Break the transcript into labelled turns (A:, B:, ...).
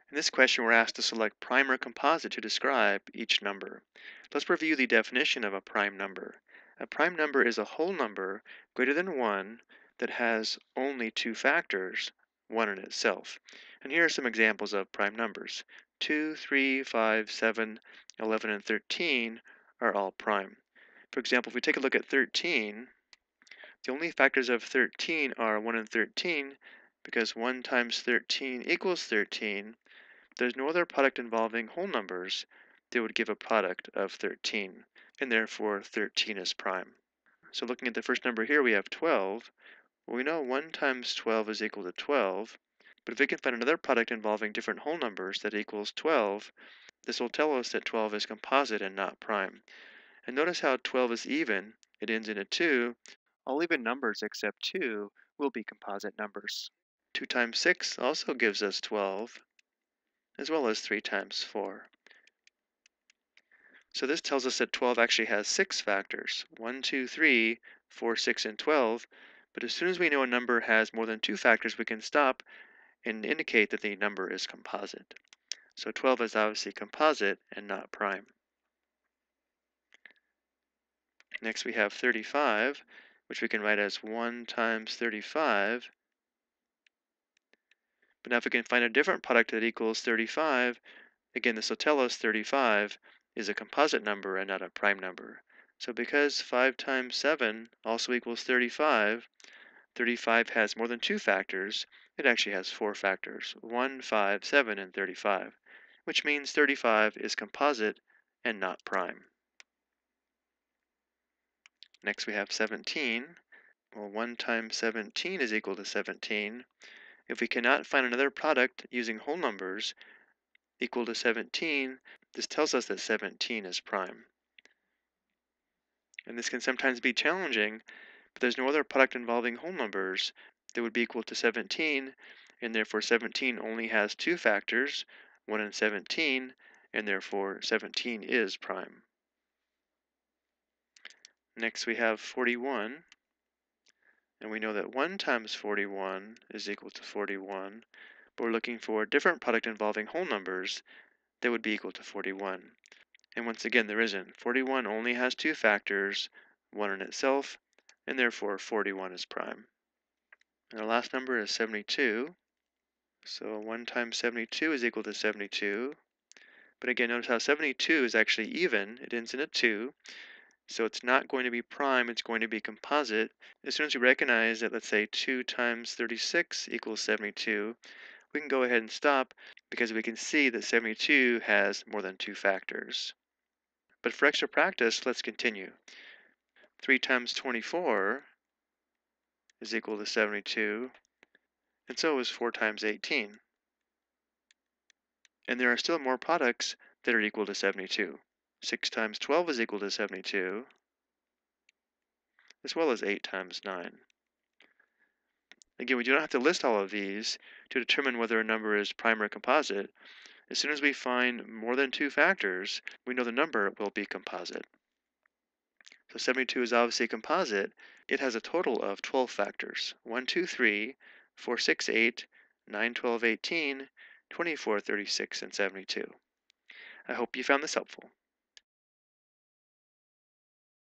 A: In this question, we're asked to select prime or composite to describe each number. Let's review the definition of a prime number. A prime number is a whole number greater than 1 that has only two factors, 1 in itself. And here are some examples of prime numbers. 2, 3, 5, 7, 11, and 13 are all prime. For example, if we take a look at 13, the only factors of 13 are 1 and 13 because 1 times 13 equals 13. There's no other product involving whole numbers that would give a product of 13, and therefore 13 is prime. So looking at the first number here, we have 12. Well, we know 1 times 12 is equal to 12, but if we can find another product involving different whole numbers that equals 12, this will tell us that 12 is composite and not prime. And notice how 12 is even. It ends in a 2. All even numbers except 2 will be composite numbers. 2 times 6 also gives us 12, as well as 3 times 4. So this tells us that 12 actually has 6 factors, 1, 2, 3, 4, 6, and 12. But as soon as we know a number has more than 2 factors, we can stop and indicate that the number is composite. So 12 is obviously composite and not prime. Next we have 35, which we can write as 1 times 35. But now if we can find a different product that equals 35, again, this will tell us 35 is a composite number and not a prime number. So because 5 times 7 also equals 35, 35 has more than 2 factors. It actually has 4 factors, 1, 5, 7, and 35, which means 35 is composite and not prime. Next we have 17. Well, 1 times 17 is equal to 17. If we cannot find another product using whole numbers equal to 17, this tells us that 17 is prime. And this can sometimes be challenging, but there's no other product involving whole numbers that would be equal to 17, and therefore 17 only has 2 factors, 1 and 17, and therefore 17 is prime. Next we have 41, and we know that 1 times 41 is equal to 41, but we're looking for a different product involving whole numbers that would be equal to 41. And once again, there isn't. 41 only has 2 factors, 1 in itself, and therefore 41 is prime. And our last number is 72. So 1 times 72 is equal to 72. But again, notice how 72 is actually even. It ends in a 2. So it's not going to be prime, it's going to be composite. As soon as we recognize that, let's say, 2 times 36 equals 72, we can go ahead and stop because we can see that 72 has more than 2 factors. But for extra practice, let's continue. 3 times 24 is equal to 72, and so is 4 times 18. And there are still more products that are equal to 72. 6 times 12 is equal to 72, as well as 8 times 9. Again, we do not have to list all of these to determine whether a number is prime or composite. As soon as we find more than 2 factors, we know the number will be composite. So 72 is obviously composite. It has a total of 12 factors, 1, 2, 3, 4, 6, 8, 9, 12, 18, 24, 36, and 72. I hope you found this helpful.